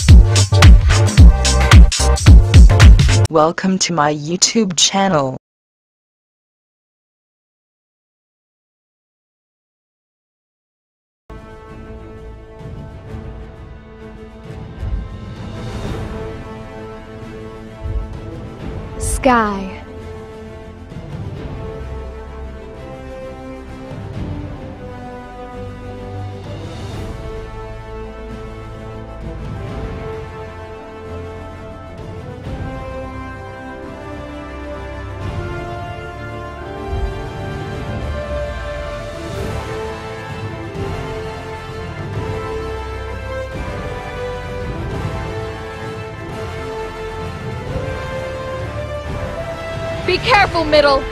Welcome to my YouTube channel. Sky. Be careful, middle!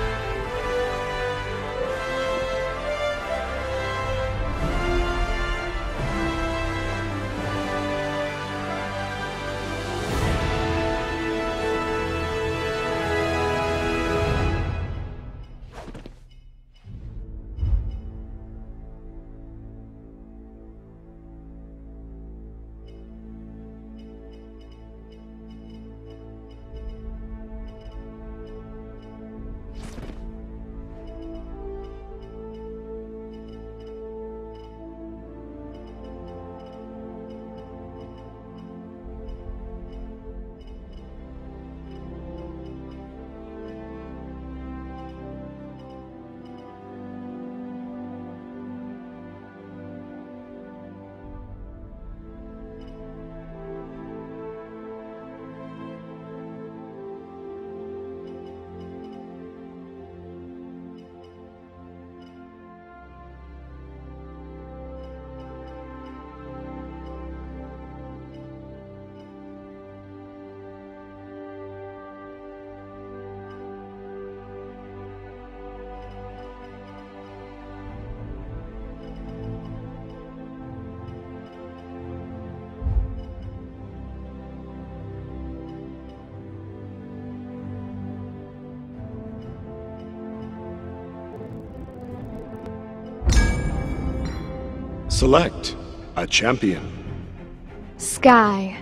Select a champion. Sky.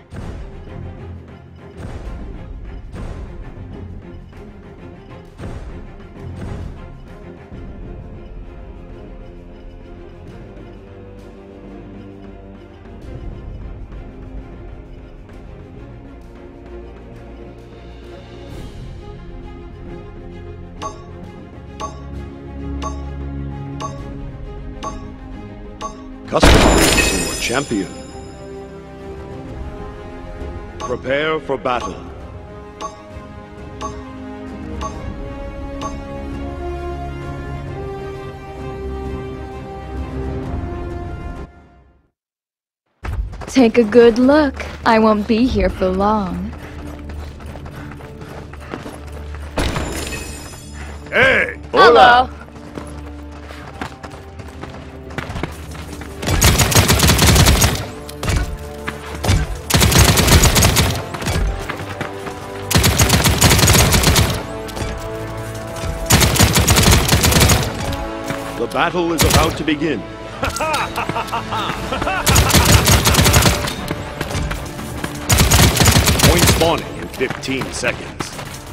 Customize your champion. Prepare for battle. Take a good look. I won't be here for long. Hey! Hello. The battle is about to begin. Point spawning in 15 seconds.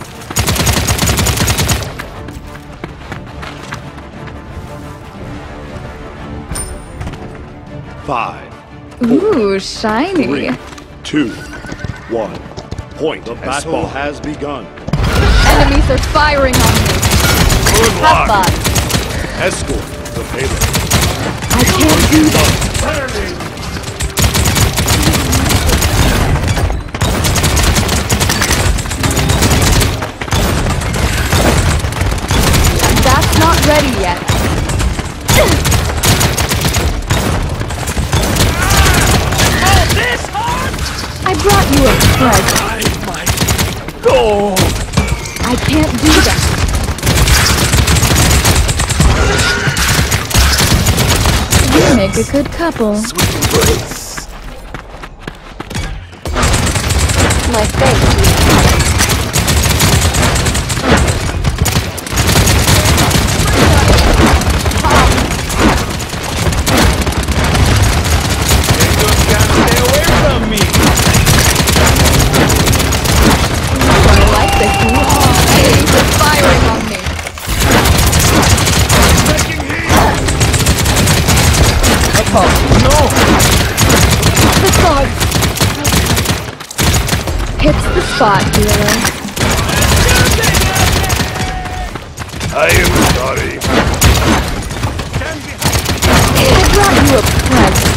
Five. Ooh, shiny. 3, 2, 1. Point. The battle has begun. Enemies are firing on me. Good Have luck. fun. Escort the payload. I can't do that. That's not ready yet. I brought you a present. Go! I can't do that. You make a good couple. My face. Stay away from me! The gods! Hits the spot, healer. I am sorry. I brought you a present.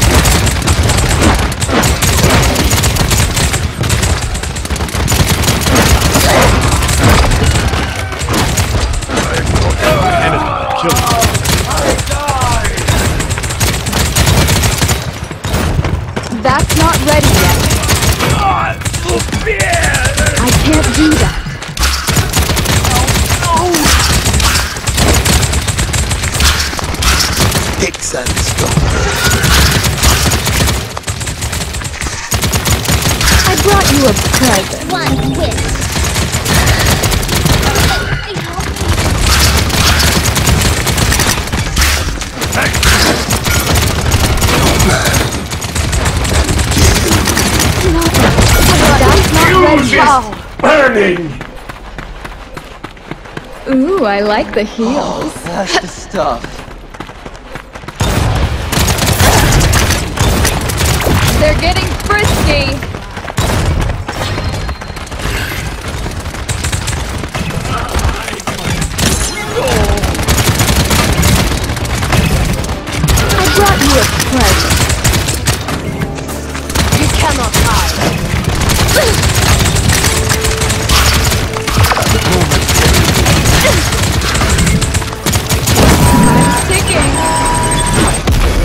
Enemy killed. That's not ready yet. I can't do that. I brought you a present. One wish. That's not ready yet. Burning! Ooh, I like the heels. That's the stuff. They're getting frisky. I brought you a present. You cannot hide. I'm sticking.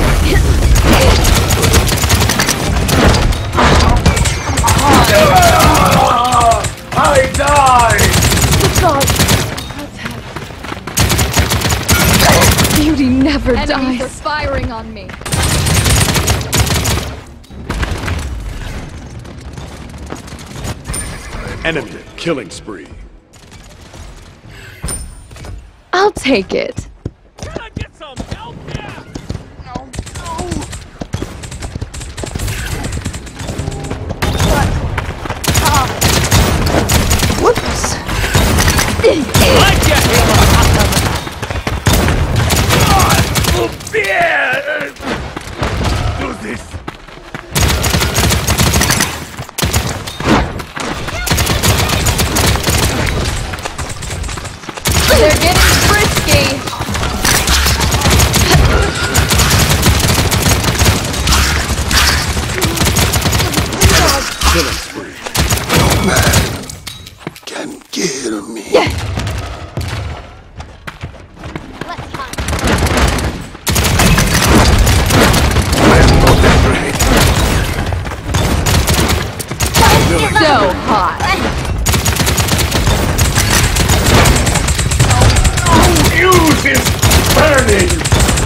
I die! Beauty never Enemies dies. are firing on me. Enemy killing spree. I'll take it. Do this! They're getting frisky. Killing spree. Can kill me. Let's hunt. So hot. Use is burning!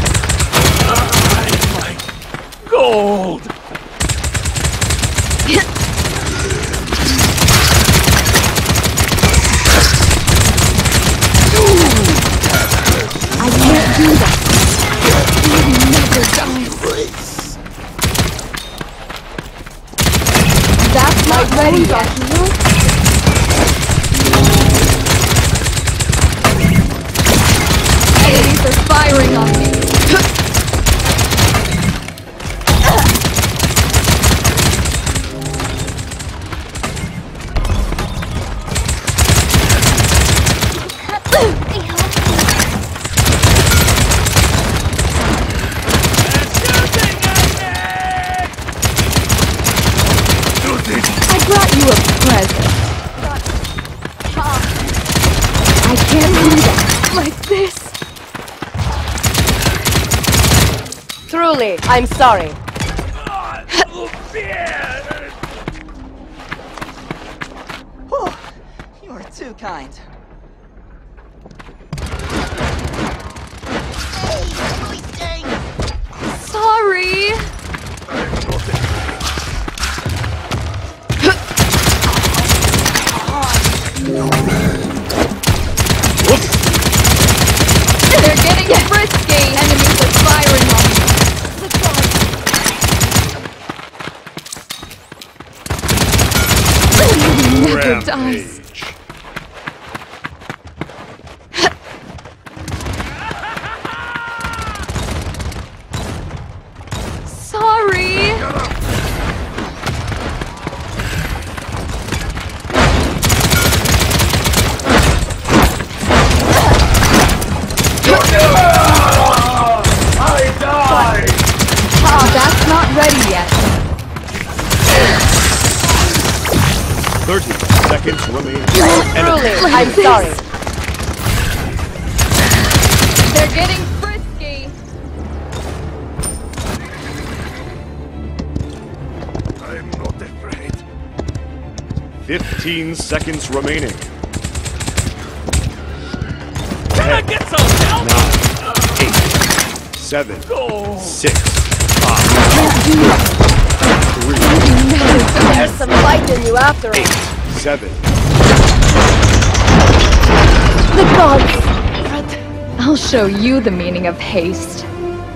Gold! I can't do that. Beauty never dies. That's not ready yet. Enemies are firing on me. I brought you a present. I can't do that like this. Truly, I'm sorry. You are too kind. Sorry. They're getting frisky. Enemies are firing on me. Never dies. Rampage. 30 seconds remaining. Truly, Like I'm this. sorry. They're getting frisky. I'm not afraid. 15 seconds remaining. Can I get some help? 9, 8, 7, 6, 5, 3, There's some fight in you after all. 7. The gods! I'll show you the meaning of haste.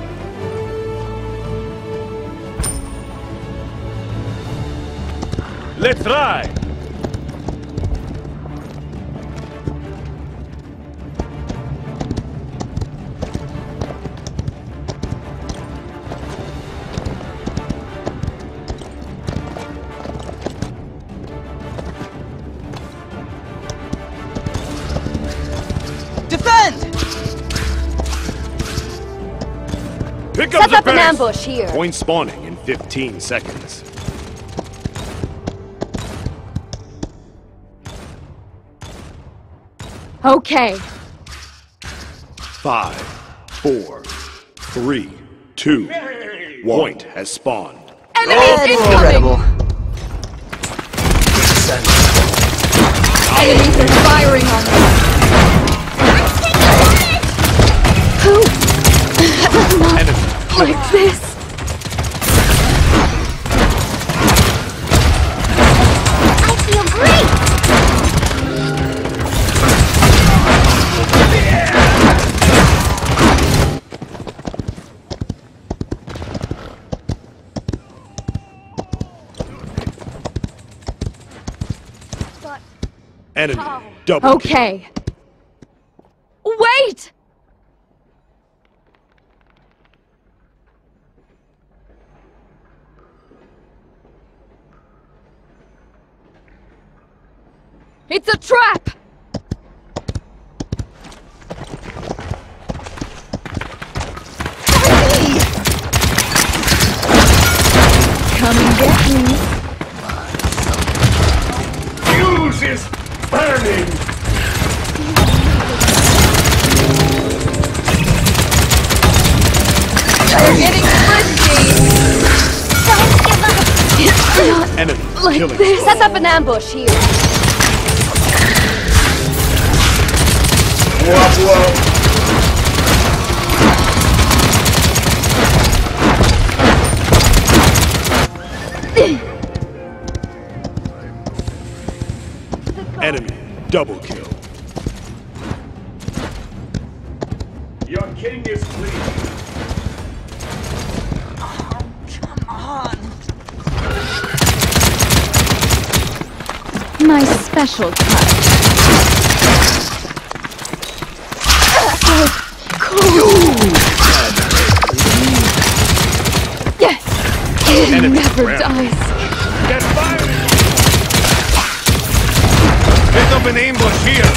Let's ride! Defend! Pick up Set the up an pace. ambush here. Point spawning in 15 seconds. Okay. 5, 4, 3, 2, 1. Point has spawned. Enemies incoming. Incredible. Enemies are firing on me. Enemy Like this. I feel great. Enemy double. Okay. Wait! It's a trap! Come and get me. Fuse is burning. They're getting frisky. Don't give up. It's not Enemy like killing. this. Set up an ambush here. Enemy double kill. Your king is clean. Come on. My special touch. So cool. Yes! It Enemy never round. dies. Get fired! Pick up an ambush here.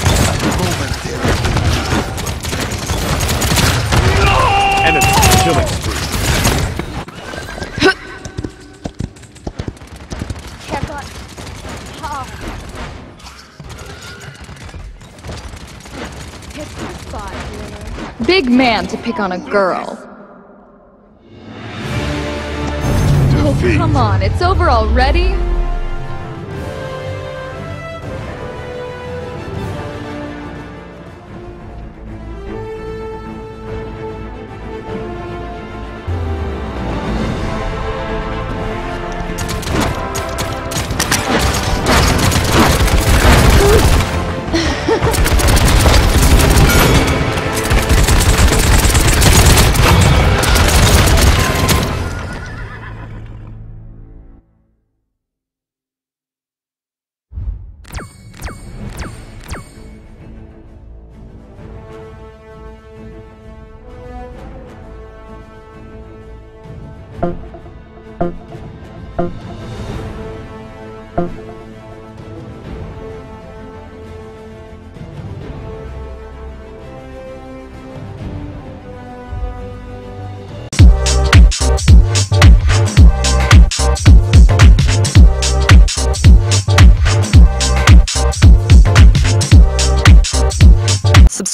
Enemy killing spree. Pick the spot, Wheeler. Big man to pick on a girl. Oh, come on, it's over already?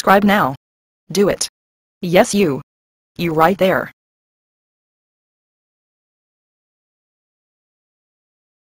subscribe now. Do it. Yes, you. You right there.